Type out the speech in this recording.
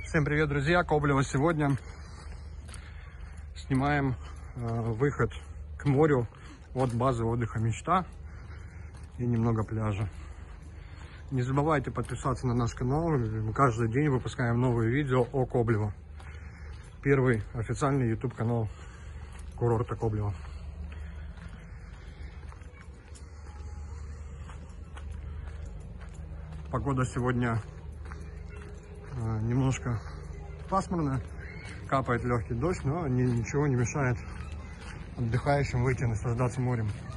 Всем привет, друзья! Коблево сегодня. Снимаем выход к морю от базы отдыха «Мечта» и немного пляжа. Не забывайте подписаться на наш канал. Мы каждый день выпускаем новые видео о Коблево. Первый официальный YouTube канал курорта Коблево. Погода сегодня немножко пасмурная, капает легкий дождь, но ничего не мешает отдыхающим выйти наслаждаться морем.